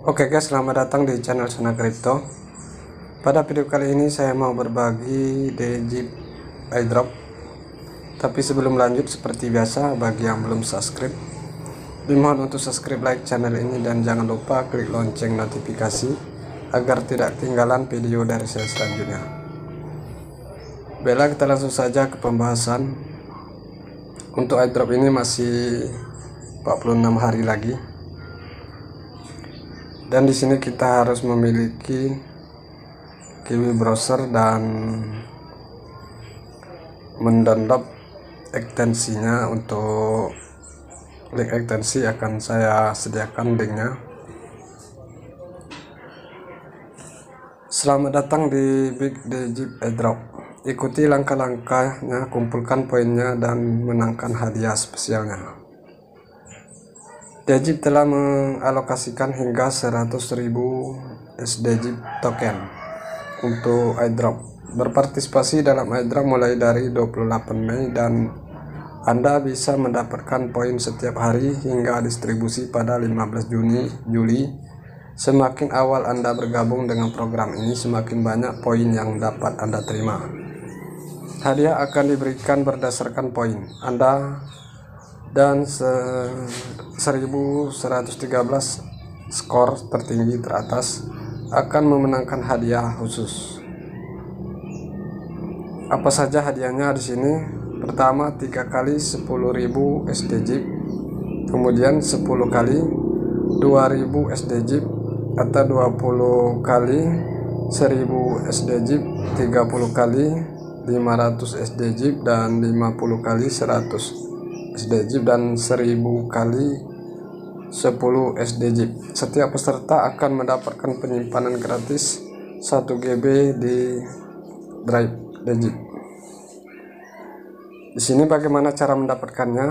Oke guys, selamat datang di channel Sona Crypto. Pada video kali ini saya mau berbagi Dejib airdrop. Tapi sebelum lanjut, seperti biasa, bagi yang belum subscribe, dimohon untuk subscribe, like channel ini, dan jangan lupa klik lonceng notifikasi agar tidak ketinggalan video dari saya selanjutnya. Baiklah, kita langsung saja ke pembahasan. Untuk airdrop ini masih 46 hari lagi. Dan di sini kita harus memiliki Kiwi browser dan mendownload ekstensinya. Untuk link ekstensi akan saya sediakan linknya. Selamat datang di Big Dejib Airdrop. Ikuti langkah-langkahnya, kumpulkan poinnya, dan menangkan hadiah spesialnya. Dejib telah mengalokasikan hingga 100.000 SDJib token untuk airdrop. Berpartisipasi dalam airdrop mulai dari 28 Mei dan Anda bisa mendapatkan poin setiap hari hingga distribusi pada 15 Juli. Semakin awal Anda bergabung dengan program ini, semakin banyak poin yang dapat Anda terima. Hadiah akan diberikan berdasarkan poin Anda, dan 1113 skor tertinggi teratas akan memenangkan hadiah khusus. Apa saja hadiahnya di sini? Pertama, 3 kali 10.000 SDJib, kemudian 10 kali 2.000 SDJib, atau 20 kali 1.000 SDJib, 30 kali 500 SDJib, dan 50 kali 100 SDJib, dan 1000 kali 10 SDJib. Setiap peserta akan mendapatkan penyimpanan gratis 1 GB di Drive Dejib. Di sini bagaimana cara mendapatkannya?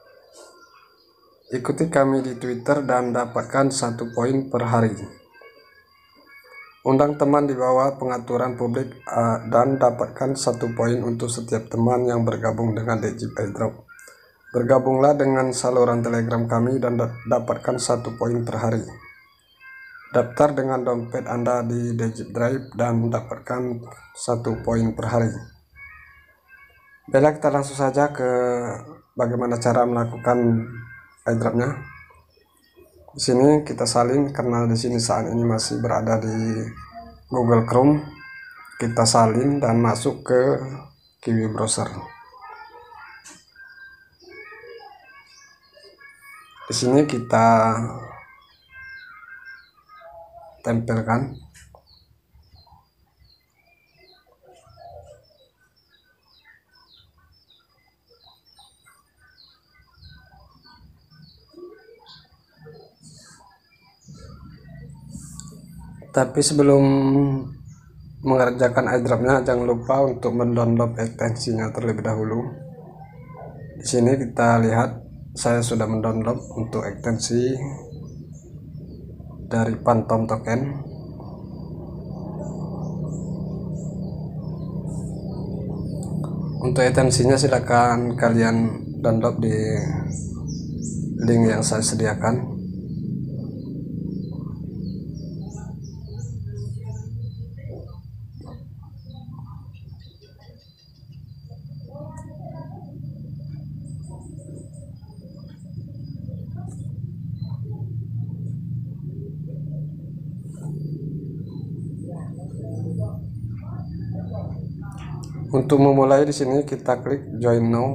Ikuti kami di Twitter dan dapatkan 1 poin per hari. Undang teman di bawah pengaturan publik dan dapatkan 1 poin untuk setiap teman yang bergabung dengan Dejib Airdrop. Bergabunglah dengan saluran Telegram kami dan dapatkan 1 poin per hari. Daftar dengan dompet Anda di Dejib Drive dan dapatkan 1 poin per hari. Baiklah, kita langsung saja ke bagaimana cara melakukan airdropnya. Di sini kita salin, karena di sini saat ini masih berada di Google Chrome. Kita salin dan masuk ke Kiwi browser. Di sini kita tempelkan. Tapi sebelum mengerjakan airdropnya, jangan lupa untuk mendownload ekstensinya terlebih dahulu. Di sini kita lihat saya sudah mendownload untuk ekstensi dari Phantom Token. Untuk ekstensinya silakan kalian download di link yang saya sediakan. Untuk memulai, di sini kita klik join now.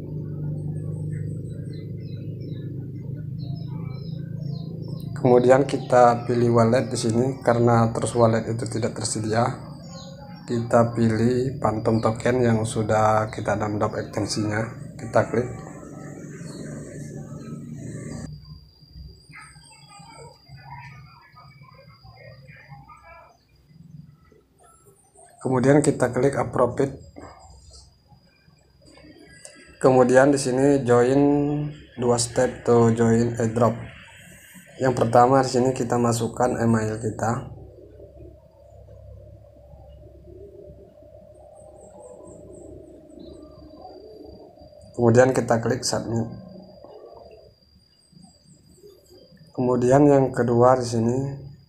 Kemudian kita pilih wallet di sini, karena terus wallet itu tidak tersedia. Kita pilih Phantom Token yang sudah kita download ekstensinya. Kita klik. Kemudian kita klik approve. Kemudian di sini join 2 step to join airdrop. Yang pertama, di sini kita masukkan email kita. Kemudian kita klik submit. Kemudian yang kedua, di sini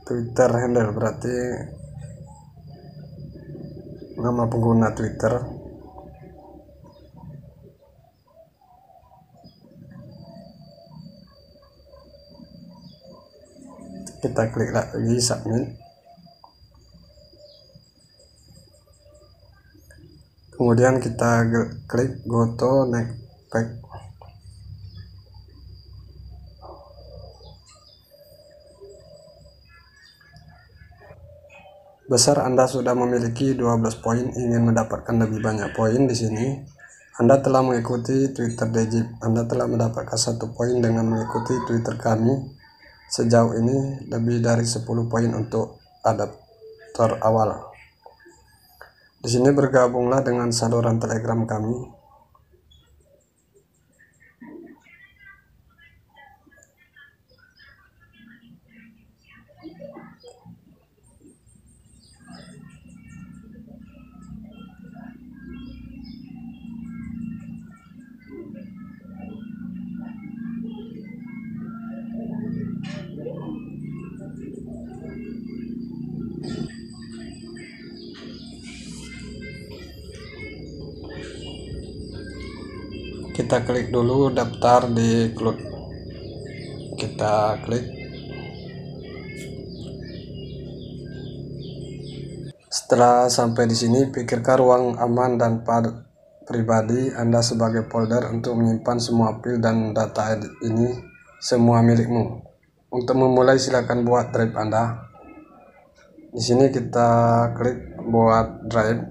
Twitter handle berarti nama pengguna Twitter. Kita klik lagi submit. Kemudian kita klik go to next page. Besar Anda sudah memiliki 12 poin, ingin mendapatkan lebih banyak poin di sini. Anda telah mengikuti Twitter Dejip. Anda telah mendapatkan 1 poin dengan mengikuti Twitter kami. Sejauh ini lebih dari 10 poin untuk adaptor awal. Di sini bergabunglah dengan saluran Telegram kami. Kita klik dulu daftar di klub. Kita klik. Setelah sampai di sini, pikirkan ruang aman dan pribadi Anda sebagai folder untuk menyimpan semua file dan data ini semua milikmu. Untuk memulai silakan buat drive Anda. Di sini kita klik buat drive.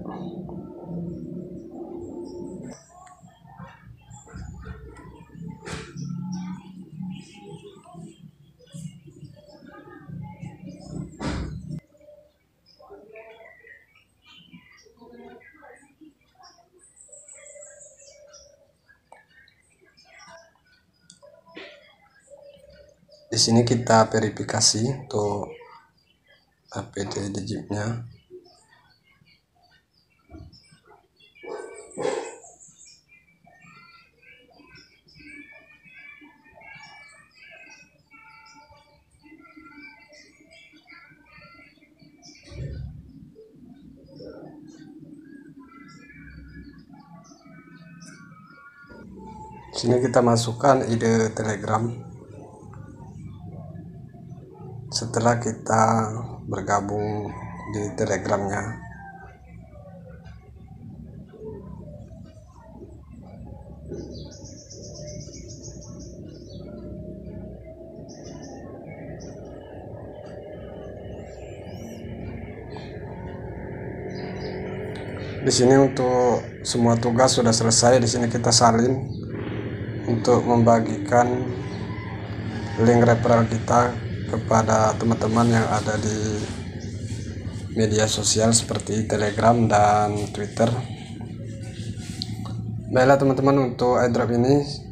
Di sini kita verifikasi untuk APD Dejipnya. Di sini kita masukkan ID Telegram. Setelah kita bergabung di Telegramnya, di sini untuk semua tugas sudah selesai. Di sini kita salin untuk membagikan link referral kita kepada teman-teman yang ada di media sosial seperti Telegram dan Twitter. Baiklah teman-teman, untuk airdrop ini